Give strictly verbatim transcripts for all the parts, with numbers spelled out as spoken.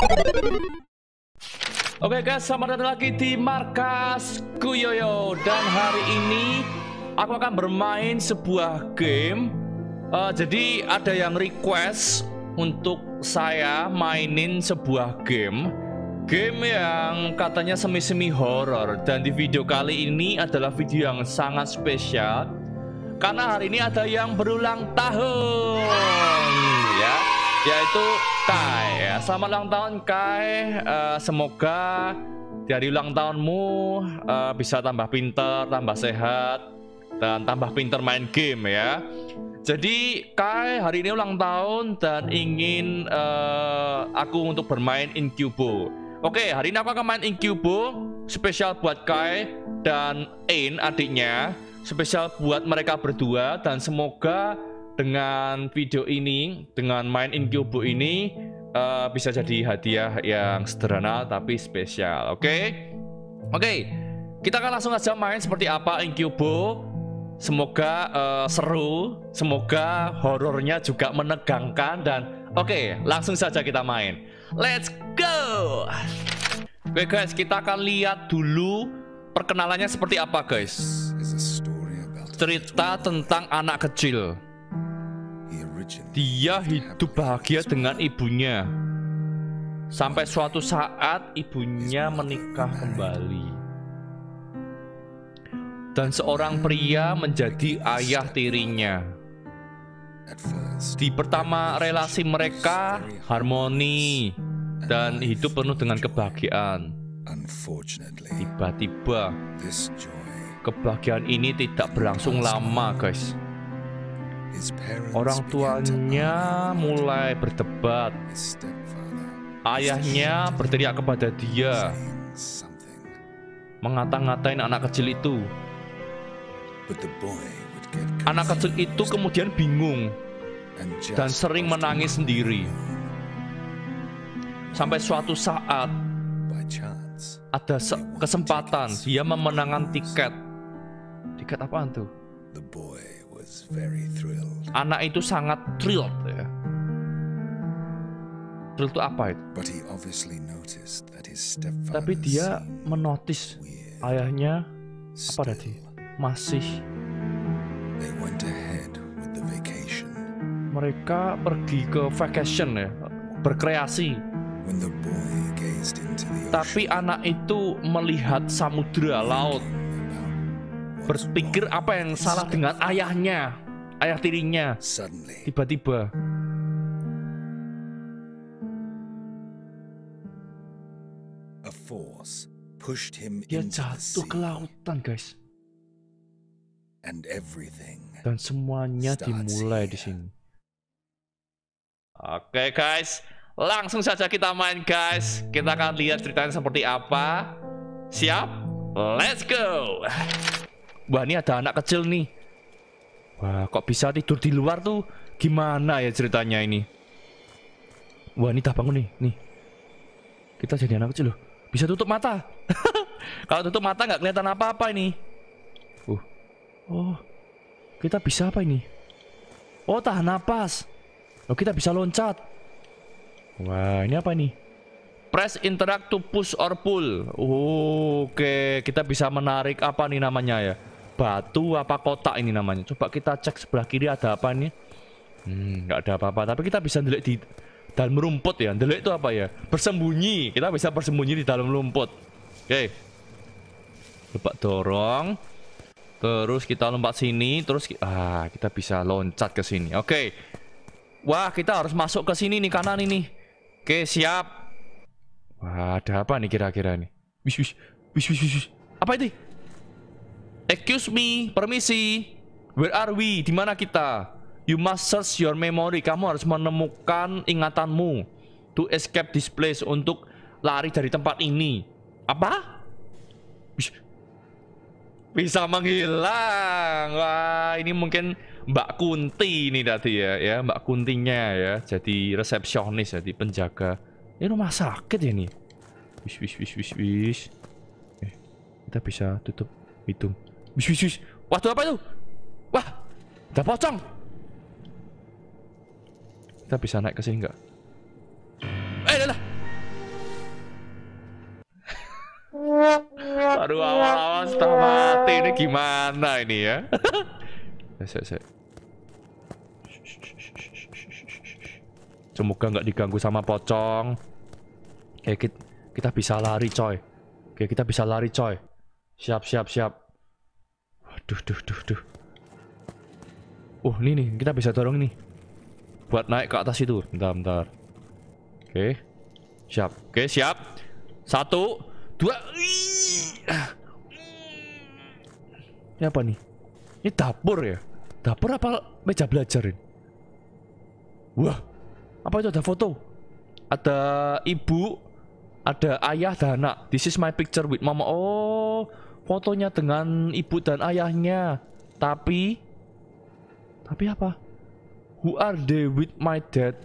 Oke guys, selamat datang lagi di markas Kuyoyo. Dan hari ini aku akan bermain sebuah game. uh, Jadi ada yang request untuk saya mainin sebuah game. Game yang katanya semi-semi horror. Dan di video kali ini adalah video yang sangat spesial, karena hari ini ada yang berulang tahun, ya, yaitu Kai, ya. Selamat ulang tahun Kai. uh, Semoga di hari ulang tahunmu uh, bisa tambah pinter, tambah sehat, dan tambah pinter main game, ya. Jadi Kai hari ini ulang tahun dan ingin uh, aku untuk bermain Incubo. Oke, hari ini aku akan main Incubo spesial buat Kai dan Ain adiknya, spesial buat mereka berdua. Dan semoga dengan video ini, dengan main Incubo ini, uh, bisa jadi hadiah yang sederhana tapi spesial. Oke, okay? Oke, okay. Kita akan langsung aja main seperti apa Incubo. Semoga uh, seru, semoga horornya juga menegangkan. Dan oke, okay, langsung saja kita main. Let's go. Oke okay, guys, kita akan lihat dulu perkenalannya seperti apa guys. Cerita tentang anak kecil. Dia hidup bahagia dengan ibunya sampai suatu saat ibunya menikah kembali, dan seorang pria menjadi ayah tirinya. Di pertama relasi mereka harmoni dan hidup penuh dengan kebahagiaan. Tiba-tiba kebahagiaan ini tidak berlangsung lama guys. Orang tuanya mulai berdebat. Ayahnya berteriak kepada dia, mengata-ngatain anak kecil itu. Anak kecil itu kemudian bingung dan sering menangis sendiri. Sampai suatu saat ada kesempatan dia memenangkan tiket. Tiket apaan tuh? Anak itu sangat thrilled, ya. Thrill itu apa itu? Tapi dia menotis ayahnya apa tadi? Masih. Mereka pergi ke vacation, ya, berkreasi. Tapi anak itu melihat samudra laut, berpikir apa yang salah dengan ayahnya, ayah tirinya. Tiba-tiba dia jatuh ke lautan guys. Dan semuanya dimulai di sini. Oke guys, langsung saja kita main guys. Kita akan lihat ceritanya seperti apa. Siap? Let's go. Wah, ini ada anak kecil nih. Wah, kok bisa tidur di luar tuh? Gimana ya ceritanya ini? Wah, ini udah bangun nih. Nih, kita jadi anak kecil loh. Bisa tutup mata. Kalau tutup mata nggak kelihatan apa-apa ini. Uh. Oh, kita bisa apa ini? Oh, tahan napas. Oh, kita bisa loncat. Wah, ini apa ini? Press interact to push or pull. Oh, oke, kita bisa menarik apa nih namanya ya? Batu apa kotak ini namanya? Coba kita cek sebelah kiri ada apa nih? Hmm, nggak ada apa-apa. Tapi kita bisa ndelik di dalam rumput ya. Ndelik itu apa ya? Bersembunyi. Kita bisa bersembunyi di dalam rumput. Oke. Coba dorong. Terus kita lompat sini. Terus ah, kita bisa loncat ke sini. Oke. Wah, kita harus masuk ke sini nih, kanan ini. Oke, siap. Wah, ada apa nih kira-kira nih? Wish, wish, wish, wish, wish. Apa itu? Excuse me, permisi. Where are we? Di mana kita? You must search your memory. Kamu harus menemukan ingatanmu. To escape this place, untuk lari dari tempat ini. Apa? Wish. Bisa menghilang. Wah, ini mungkin Mbak Kunti ini tadi ya, ya Mbak Kuntinya ya. Jadi resepsionis, jadi penjaga. Ini rumah sakit ya nih. Wish, wish, wish, wish, wish. Eh, kita bisa tutup hidung. Wish, wish, wish. Wah, itu apa itu? Wah, ada pocong. Kita bisa naik ke sini nggak? Eh, dah lah. Aduh, awal-awal sudah mati. Ini gimana ini ya? Sek, sek. Semoga nggak diganggu sama pocong. Oke, kita, kita bisa lari, coy. Oke, kita bisa lari, coy. Siap, siap, siap. Waduh, duh, duh, duh. Uh, ini nih, kita bisa dorong nih. Buat naik ke atas itu. Bentar, bentar. Oke. Siap. Oke, siap. Satu, dua. Ini apa nih? Ini dapur ya? Dapur apa meja belajar ini? Wah, apa itu, ada foto? Ada ibu, ada ayah dan anak. This is my picture with mama. Oh, fotonya dengan ibu dan ayahnya. Tapi, tapi apa? Who are they with my dad?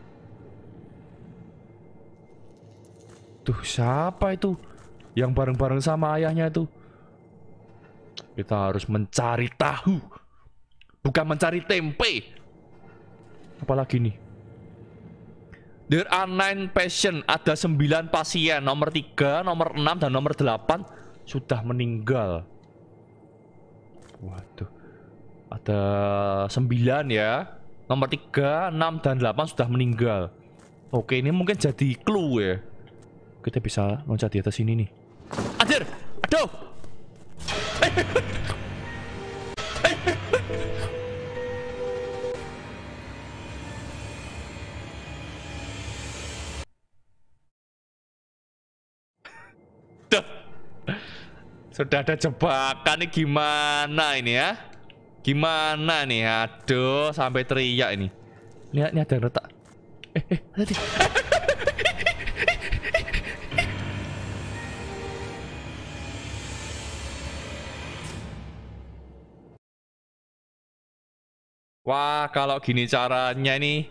Tuh, siapa itu? Yang bareng-bareng sama ayahnya itu. Kita harus mencari tahu. Bukan mencari tempe. Apalagi nih? There are nine patient. Ada sembilan pasien. Nomor tiga, nomor enam, dan nomor delapan sudah meninggal. Waduh. Ada sembilan ya. Nomor tiga, enam, dan delapan sudah meninggal. Oke, ini mungkin jadi clue ya. Kita bisa loncat di atas sini nih. Anjir! Aduh! Duh. Sudah ada jebakan nih, gimana ini ya? Gimana nih? Aduh, sampai teriak ini. Lihat, ini ada yang retak. Eh, eh, hati. Wah, kalau gini caranya nih,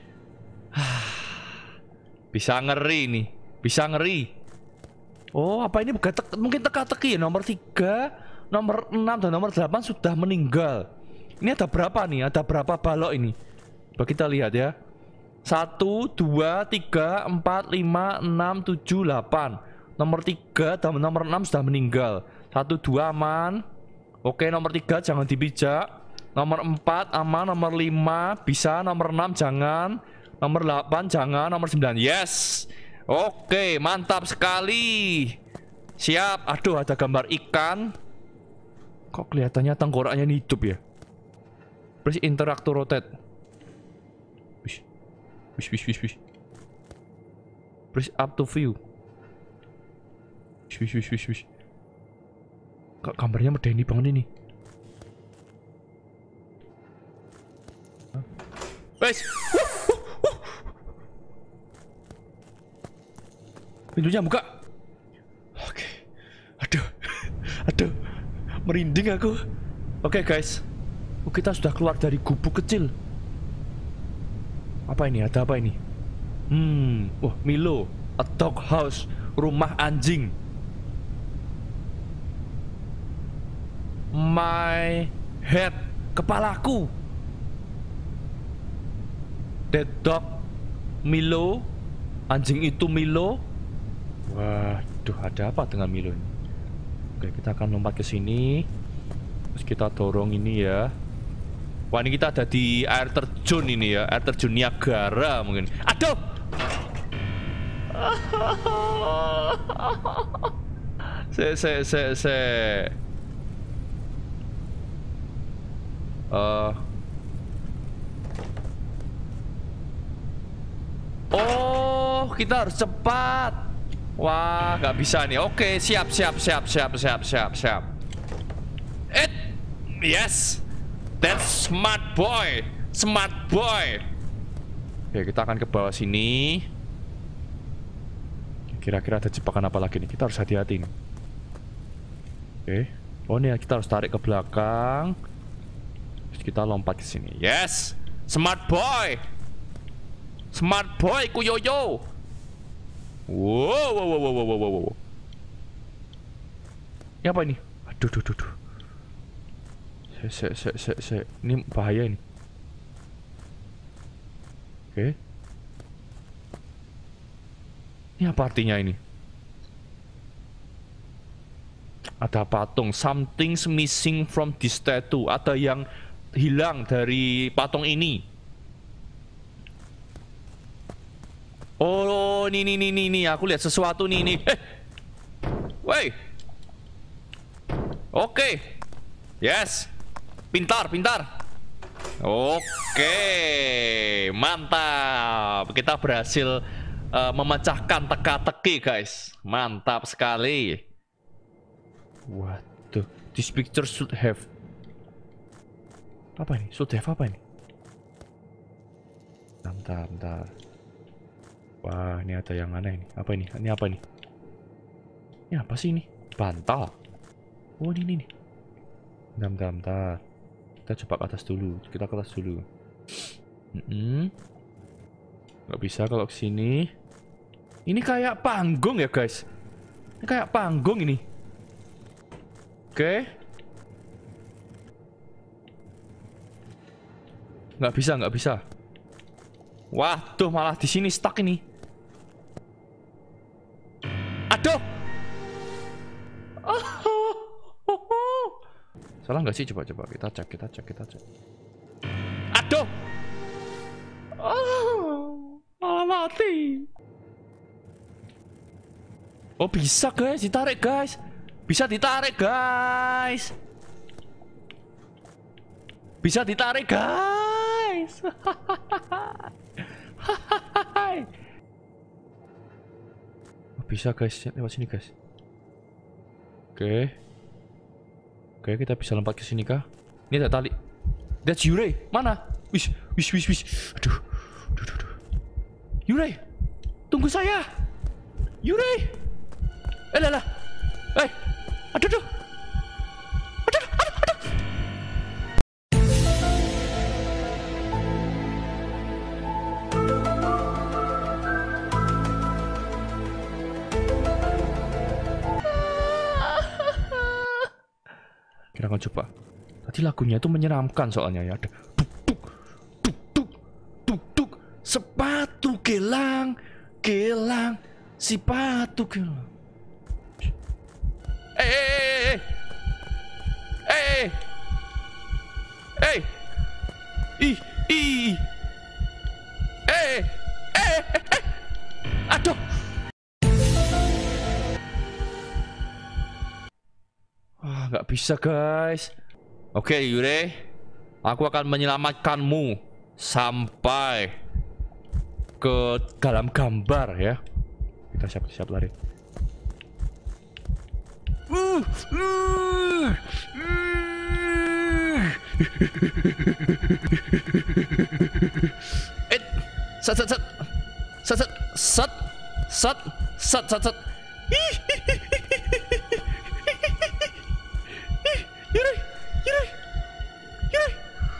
bisa ngeri nih, bisa ngeri. Oh, apa ini bukan te mungkin teka-teki ya? Nomor tiga, nomor enam, dan nomor delapan sudah meninggal. Ini ada berapa nih? Ada berapa balok ini? Coba kita lihat ya. Satu, dua, tiga, empat, lima, enam, tujuh, delapan. Nomor tiga dan nomor enam sudah meninggal. Satu, dua aman. Oke, nomor tiga jangan dipijak. Nomor empat aman, nomor lima bisa, nomor enam jangan, nomor delapan jangan, nomor sembilan yes. Oke, mantap sekali. Siap. Aduh, ada gambar ikan. Kok kelihatannya tengkoraknya hidup ya? Please interact to rotate. Wish. Wish, wish, wish, wish. Please up to view. Wish, wish, wish, wish, wish. Kok gambarnya medeni banget ini. Guys, pintunya buka. Oke, aduh, aduh, merinding aku. Oke guys, oh, kita sudah keluar dari gubuk kecil. Apa ini? Ada apa ini? Hmm, wah, Milo, a dog house, rumah anjing. My head, kepalaku. That dog Milo, anjing itu Milo. Waduh, ada apa dengan Milo ini? Oke, kita akan lompat ke sini. Terus kita dorong ini ya. Wah, ini kita ada di air terjun ini ya, air terjun Niagara mungkin. Aduh. Se se se se. Uh, Oh, kita harus cepat. Wah, nggak bisa nih. Oke, siap, siap, siap, siap, siap, siap, siap. It, yes, that's smart boy, smart boy. Oke, kita akan ke bawah sini. Kira-kira ada jebakan apa lagi nih? Kita harus hati-hati nih. Oke, oh nih kita harus tarik ke belakang. Terus kita lompat ke sini. Yes, smart boy. Smart boy kuyoyo. Wow, wow, wow, wow, wow, wow, wow. Ini apa ini? Aduh, aduh, aduh, aduh. Se, se, se, se. Ini bahaya ini. Oke. Ini apa artinya ini? Ada patung. Something's missing from this statue. Ada yang hilang dari patung ini. Oh, ini, ini, ini, ini. Aku lihat sesuatu nih, ini. Eh, woi. Oke. Yes. Pintar, pintar. Oke, mantap. Kita berhasil uh, memecahkan teka-teki, guys. Mantap sekali. Waduh, this picture should have. Apa ini? Should have apa ini? Bentar, bentar. Wah, ini ada yang aneh ini. Apa ini? Ini apa ini? Ini apa sih ini? Bantal. Oh, ini, ini, ini. Bentar, bentar, bentar. Kita coba ke atas dulu. Kita ke atas dulu. Mm -mm. Nggak bisa kalau ke sini. Ini kayak panggung ya, guys. Ini kayak panggung ini. Oke. Nggak bisa, nggak bisa. Waduh, malah di sini stuck ini. Aduh. Oh. Salah nggak sih? Coba-coba kita cek, kita cek, kita cek. Aduh. Oh, malah mati. Oh, bisa guys, ditarik guys. Bisa ditarik guys. Bisa ditarik guys. Oh, bisa guys, lewat sini guys. Oke. Oke, kita bisa lompat ke sini kah? Ini ada tali. That's Yurei. Mana? Wis, wis, wis, wis. Aduh. Aduh, aduh, aduh. Yurei. Tunggu saya. Yurei. Eh, lah, lah. Eh. Aduh, aduh. Aduh, aduh, aduh. Kita akan coba. Tadi lagunya itu menyeramkan soalnya ya. Ada tuk tuk tuk tuk tuk tuk sepatu gelang gelang sepatu gelang. Eh eh eh eh eh ih ih eh eh eh aduh. Ah, nggak bisa guys. Oke Yurei, aku akan menyelamatkanmu sampai ke dalam gambar ya. Kita siap-siap lari. Uh, uh, uh. Eh, sat sat sat sat sat sat sat sat sat sat. Yurei, Yurei, Yurei.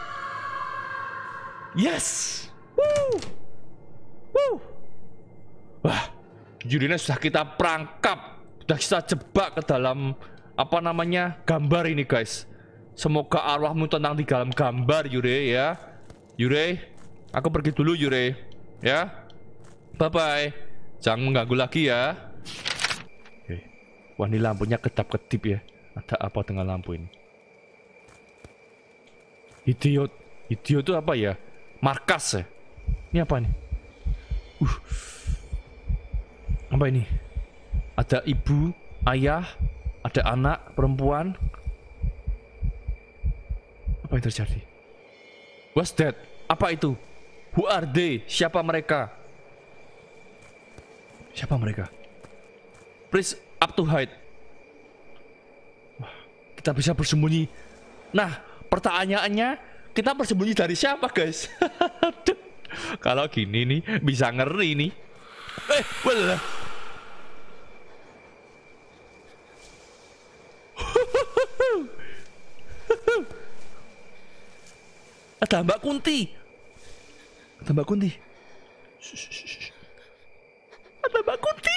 Yes. Woo. Woo. Wah, Yurei sudah kita perangkap, sudah kita jebak ke dalam apa namanya gambar ini guys. Semoga arwahmu tenang di dalam gambar Yurei ya. Yurei, aku pergi dulu Yurei. Ya, bye bye. Jangan mengganggu lagi ya. Oke. Wah, ini lampunya kedap-kedip ya. Ada apa dengan lampu ini? Idiot, idiot itu apa ya? Markas ya? Ini apa nih? Uh, apa ini? Ada ibu, ayah, ada anak, perempuan. Apa yang terjadi? What's that? Apa itu? Who are they? Siapa mereka? Siapa mereka? Please up to height. Wah, kita bisa bersembunyi. Nah, pertanyaannya, kita bersembunyi dari siapa, guys? Kalau gini nih, bisa ngeri nih. Eh, well. Ada Mbak Kunti. Ada Mbak Kunti. Ada Mbak Kunti.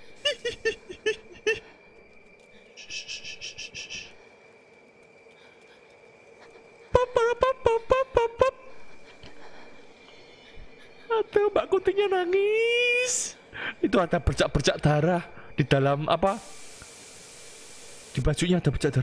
Ada Mbak Kuntinya nangis. Itu ada bercak-bercak darah di dalam apa? Di bajunya ada cadar.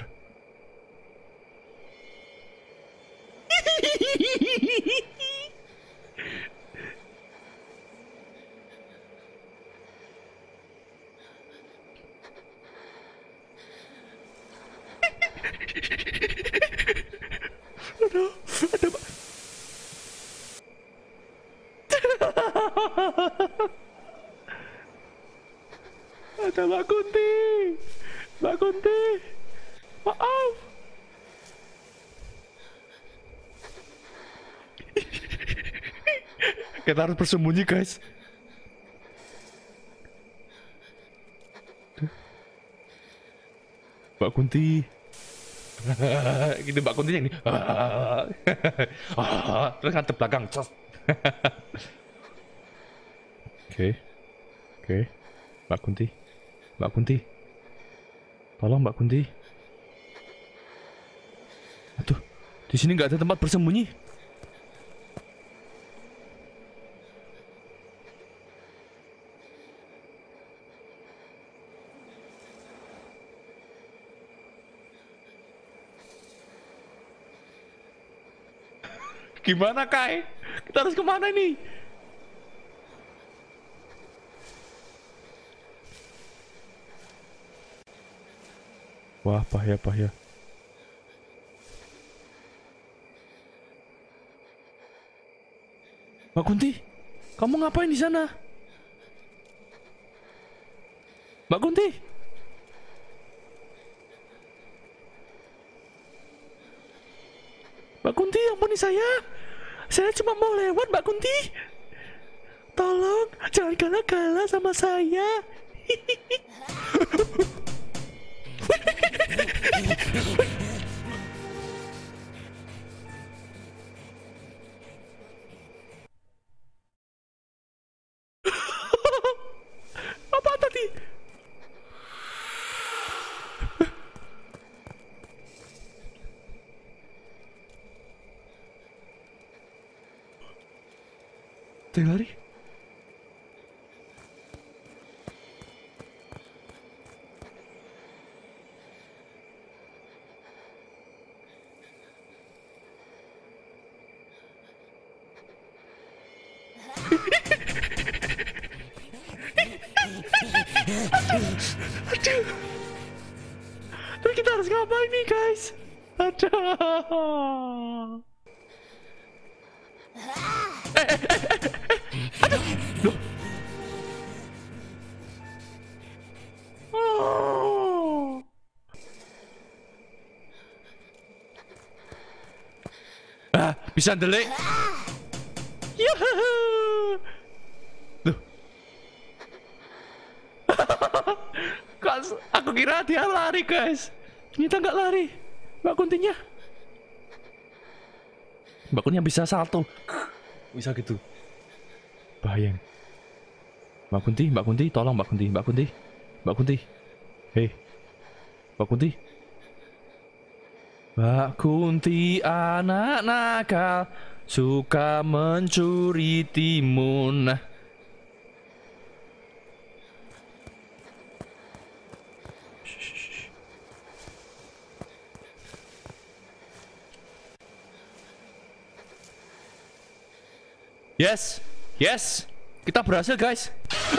Aduh, ada Pak. Ada Mbak Kunti. Mbak Kunti. Maaf. Kita harus bersembunyi, guys. Mbak Kunti. Gini Mbak Kunti yang ini. Terus ngadep belakang. Oke. Oke. Mbak Kunti. Mbak Kunti. Tolong Mbak Kunti. Aduh, di sini nggak ada tempat bersembunyi. Gimana, Kai? Kita harus kemana nih? Wah, bahaya, bahaya. Mbak Kunti, kamu ngapain di sana? Mbak Kunti? Mbak Kunti, ampuni saya. Saya cuma mau lewat, Mbak Kunti. Tolong, jangan kalah-kalah sama saya. Apa tadi? Ada yang lari? Aduh. Tapi kita harus ngapain nih, guys? Aduh. Eh, eh, eh, eh. Aduh. Loh. Oh. Ah, bisa ndelik. Yuhuu. Loh. Aku kira dia lari, guys. Ternyata nggak lari. Mbak Kuntinya. Mbak Kuntinya bisa salto. Bisa gitu. Bahaya. Mbak Kunti, Mbak Kunti, tolong Mbak Kunti, Mbak Kunti. Mbak Kunti. Hei. Mbak Kunti. Mbak Kunti anak nakal, suka mencuri timun. Yes, yes, kita berhasil, guys.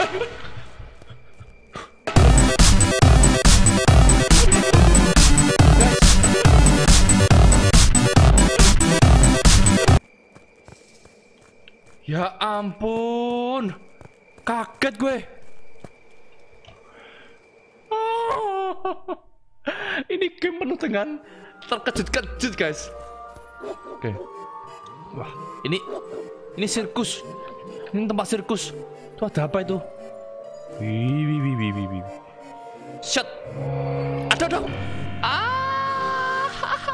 Ya ampun, kaget gue. Oh, ini game penuh dengan terkejut-kejut, guys. Oke, wah, ini. Ini sirkus. Ini tempat sirkus. Itu ada apa itu? Wih, wih, wih, wih, wih. Shut. Ada dong. Ah.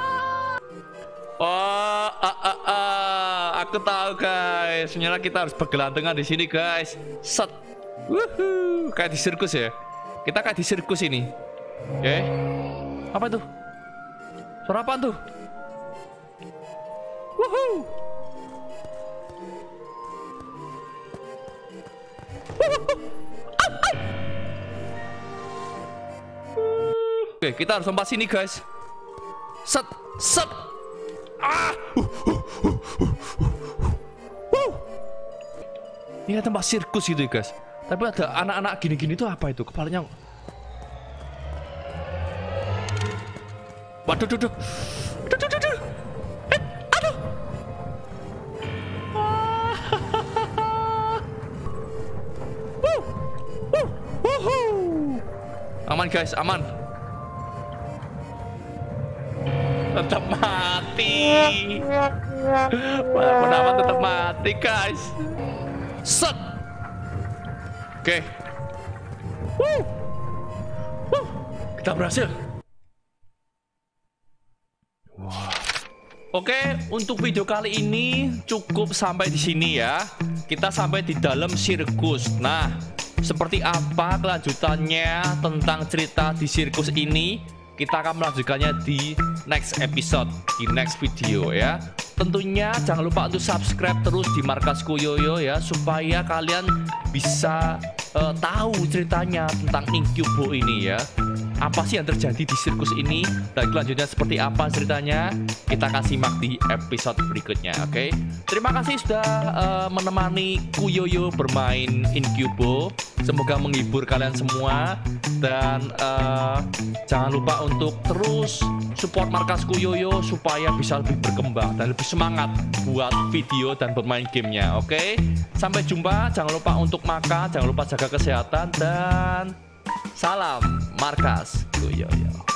Oh, ah, ah, ah. Aku tahu, guys. Ternyata kita harus bergelantungan di sini, guys. Set. Wuhu. Kayak di sirkus ya. Kita kayak di sirkus ini. Oke. Okay. Apa itu? Suara apaan tuh? Wuhu. Oke, kita harus lompat sini guys. Set, set. Ah. Uh, uh, uh, uh, uh. Uh. Ini tempat sirkus gitu guys. Tapi ada anak-anak gini-gini tuh apa itu? Kepalanya. Waduh, duh, duh. Duh, duh, duh, duh. Eh, aduh. Ah. uh, uh, uh, uh. Aman guys, aman. Tetap mati. Pendapat tetap mati guys. Set. Oke. Wuh. Wuh. Kita berhasil. Wah. Oke, untuk video kali ini cukup sampai di sini ya. Kita sampai di dalam sirkus. Nah, seperti apa kelanjutannya tentang cerita di sirkus ini? Kita akan melanjutkannya di next episode, di next video ya. Tentunya jangan lupa untuk subscribe terus di Markasku Yoyo ya, supaya kalian bisa uh, tahu ceritanya tentang Incubo ini ya. Apa sih yang terjadi di sirkus ini dan kelanjutnya seperti apa ceritanya, kita akan simak di episode berikutnya. Oke, terima kasih sudah uh, menemani Kuyoyo bermain Incubo. Semoga menghibur kalian semua. Dan uh, jangan lupa untuk terus support Markasku Yoyo supaya bisa lebih berkembang dan lebih semangat buat video dan bermain gamenya. Oke, sampai jumpa. Jangan lupa untuk makan, jangan lupa jaga kesehatan, dan salam Markasku Yoyo.